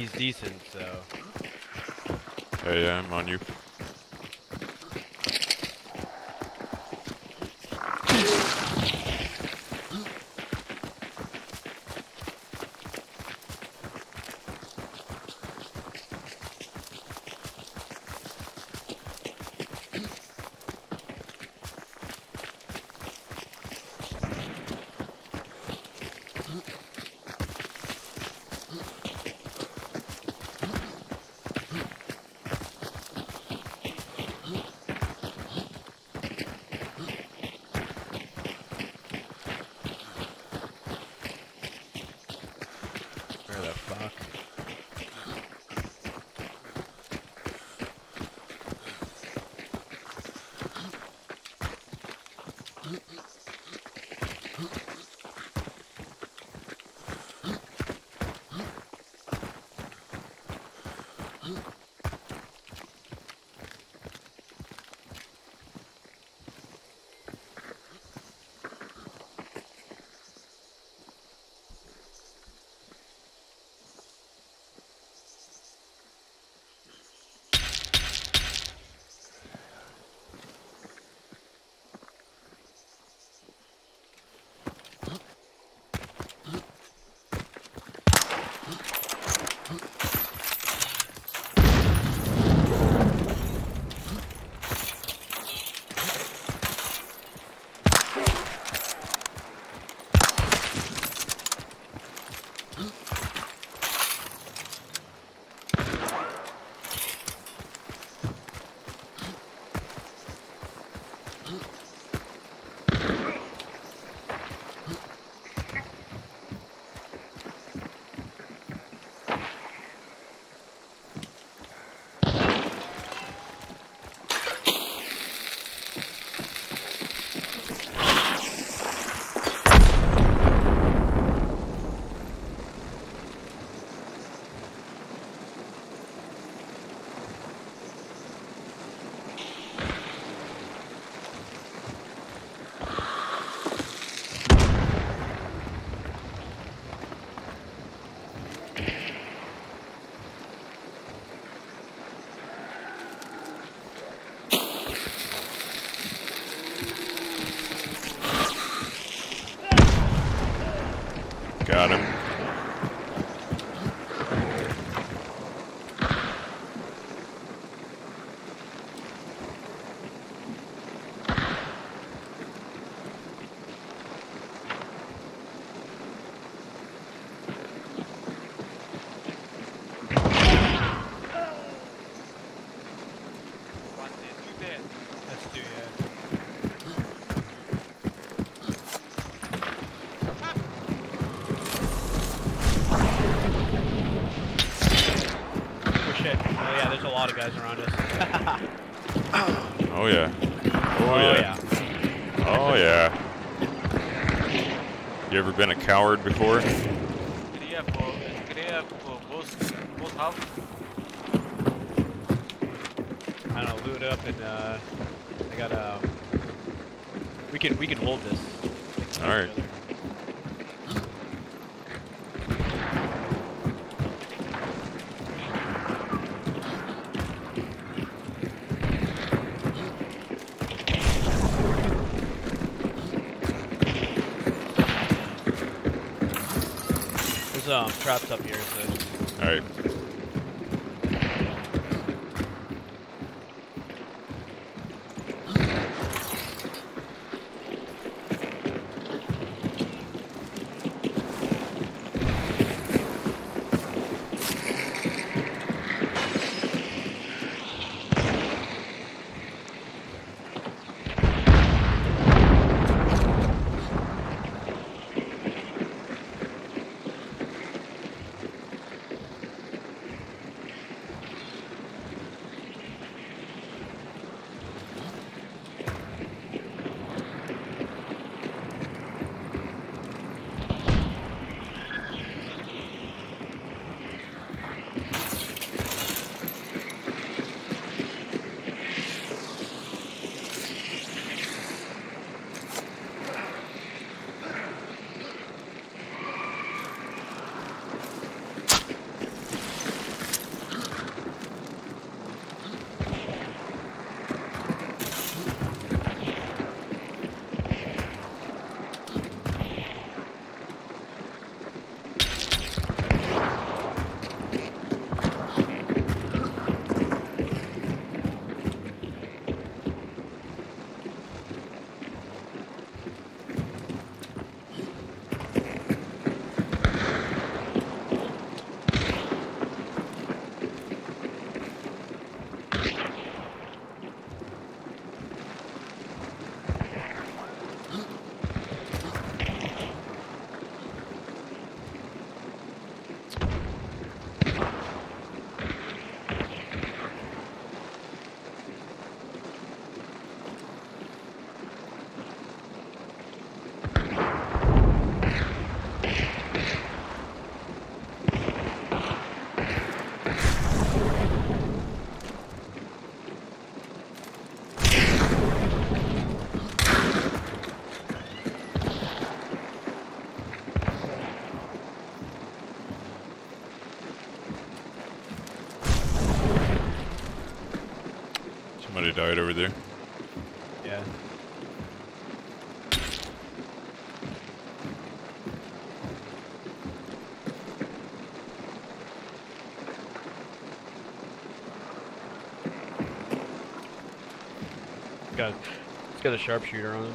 he's decent, so. Hey, yeah, I'm on you. Where the fuck? Got him. Let's do it. Oh shit. Oh yeah, there's a lot of guys around us. Oh yeah. Oh yeah. Oh yeah. You ever been a coward before? I don't know, loot up and I got we can hold this. All right. There's traps up here, so. All right. Somebody died over there. Yeah. It's got a sharpshooter on him.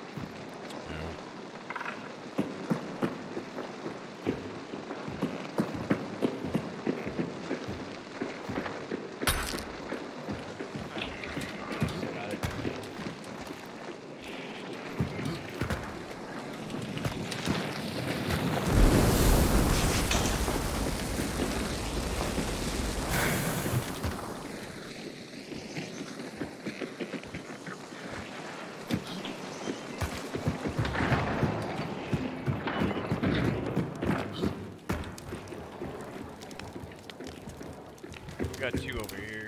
Got two over here.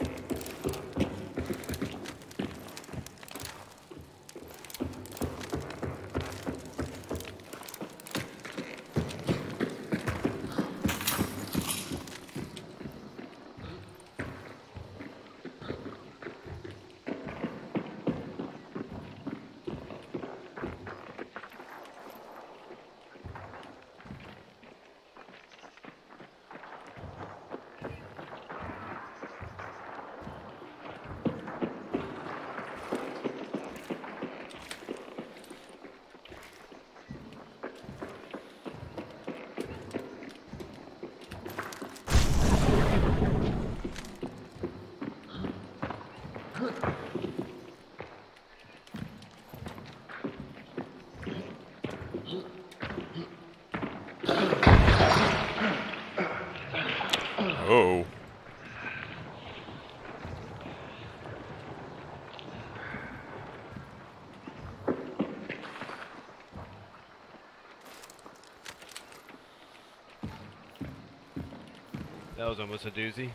Oh. That was almost a doozy.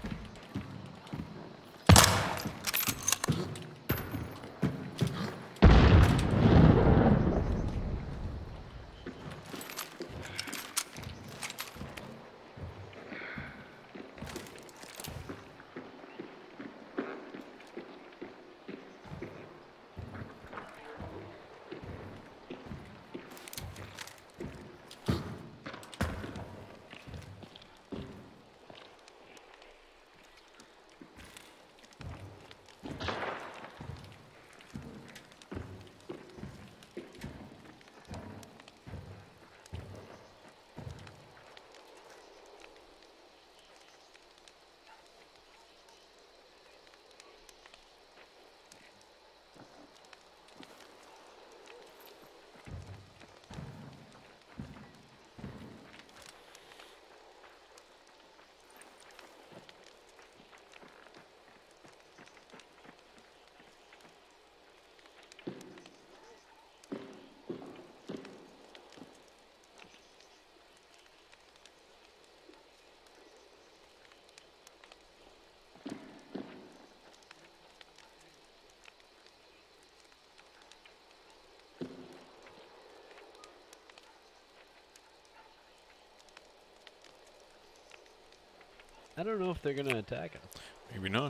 I don't know if they're gonna attack us. Maybe not.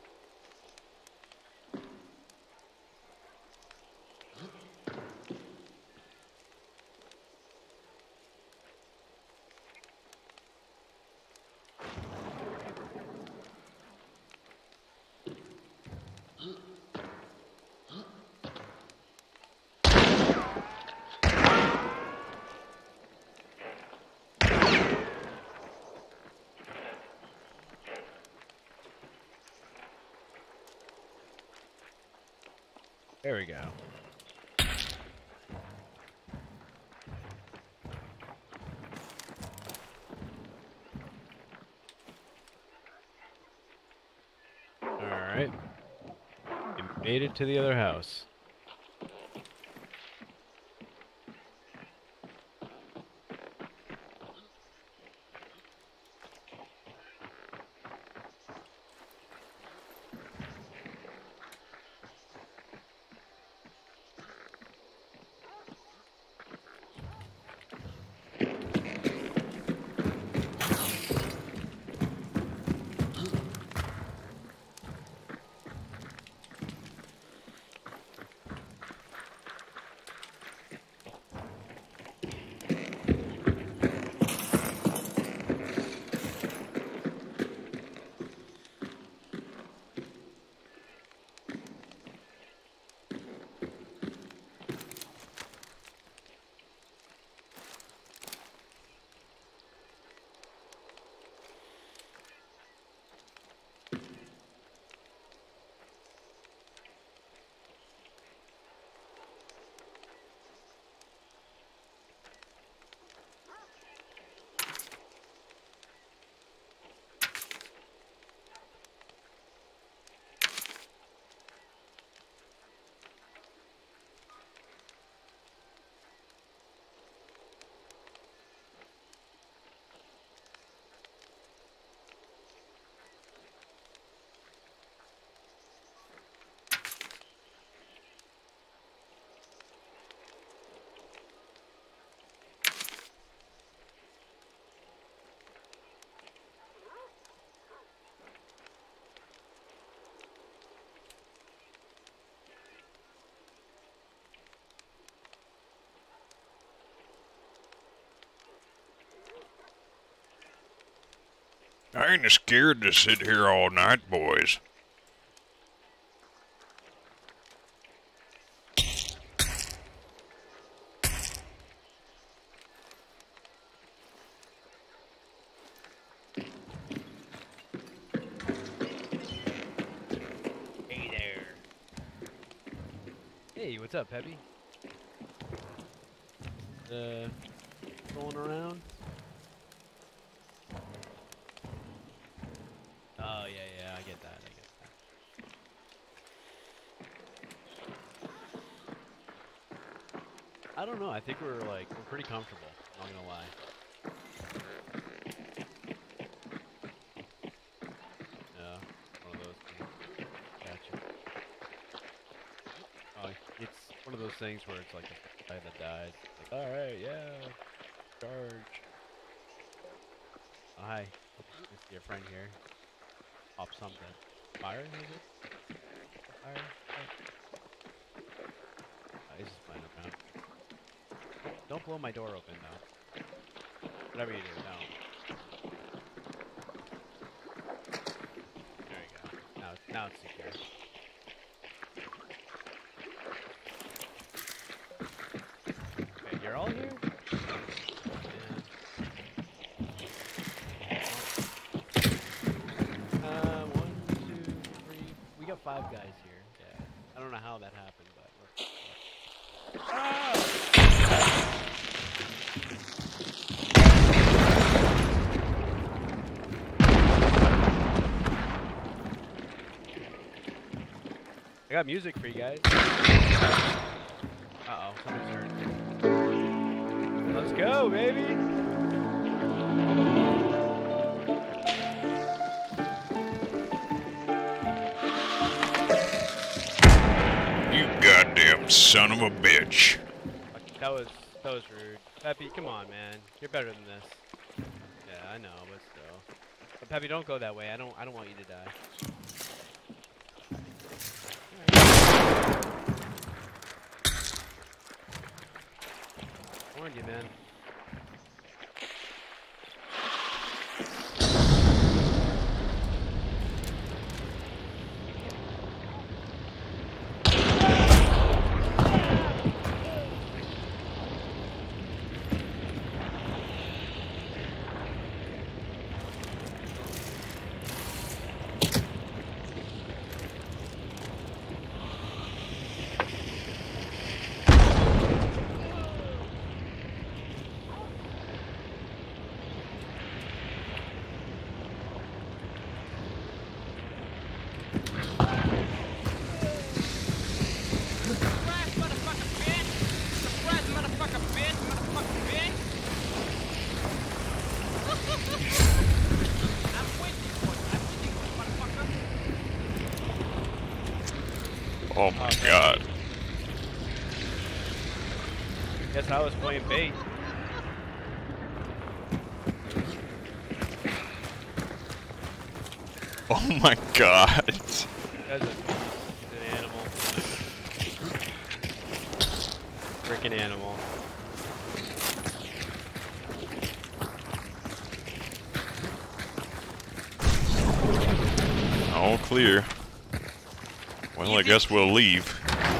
There we go. Alright. You made it to the other house. I ain't scared to sit here all night, boys. Hey there. Hey, what's up, Peppy? Going around? Oh, yeah, I get that, I don't know, I think we're pretty comfortable, I'm not gonna lie. Yeah, one of those things. Gotcha. Oh, it's one of those things where it's like a guy that dies. Like, alright, yeah, charge. Oh, hi. Nice to see a friend here. Pop something. Fire, is it? Fire? Oh, he's just playing around. Don't blow my door open, though. Whatever you do, don't. There you go. Now it's secure. Okay, you're all here? Yeah. 1, 2, 3. We got 5 guys here. Yeah. I don't know how that happened, but I got music for you guys. Uh-oh, somebody's hurt. Let's go, baby! You goddamn son of a bitch. That was rude. Peppy, come on, man. You're better than this. Yeah, I know, but still. But Peppy, don't go that way. I don't want you to die. I warned you, man. Oh my god. Guess I was playing bait. Oh my god. He's an animal. Freaking animal. All clear. Well, I guess we'll leave.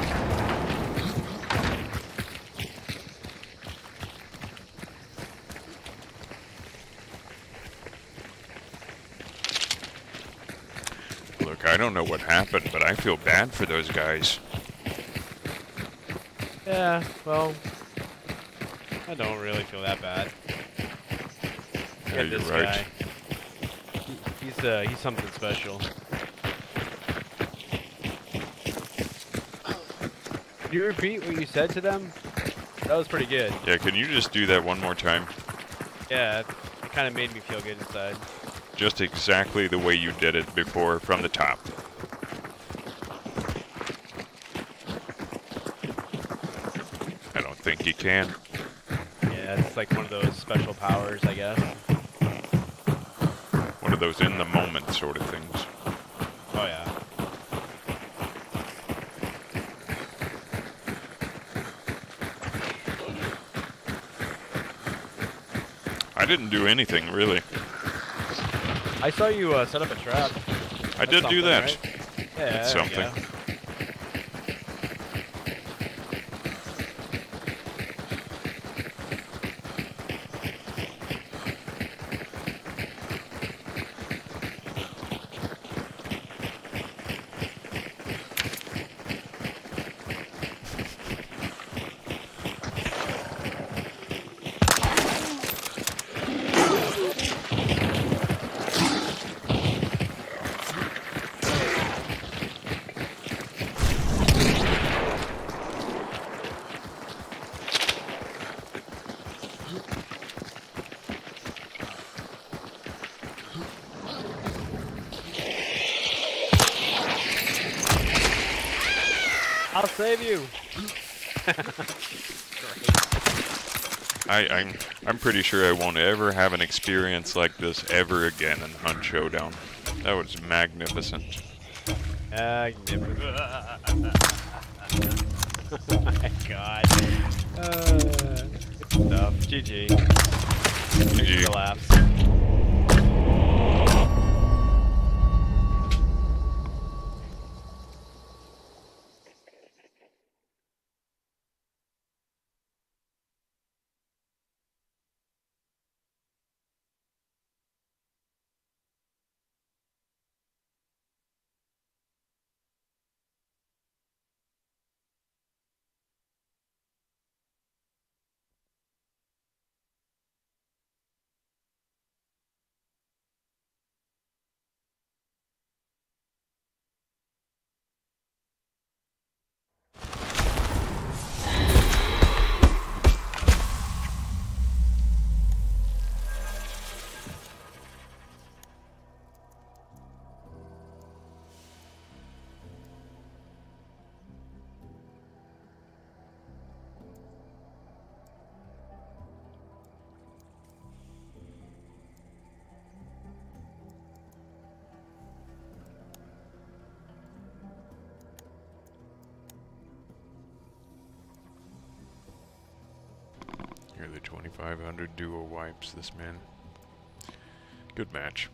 Look, I don't know what happened, but I feel bad for those guys. Yeah, well, I don't really feel that bad. Yeah, Look at you're this right. guy. He's something special. Can you repeat what you said to them? That was pretty good. Yeah, can you just do that one more time? Yeah, it kind of made me feel good inside. Just exactly the way you did it before from the top. I don't think you can. Yeah, it's like one of those special powers, I guess. One of those in the moment sort of things. Oh yeah. I didn't do anything, really. I saw you set up a trap. I did do that. Right? Yeah, That's there we something. go. I'll save you. I'm pretty sure I won't ever have an experience like this ever again in Hunt Showdown. That was magnificent. Magnificent. Oh my god. Good stuff. GG. GG. Collapse. Here are the 2500 duo wipes this man. Good match.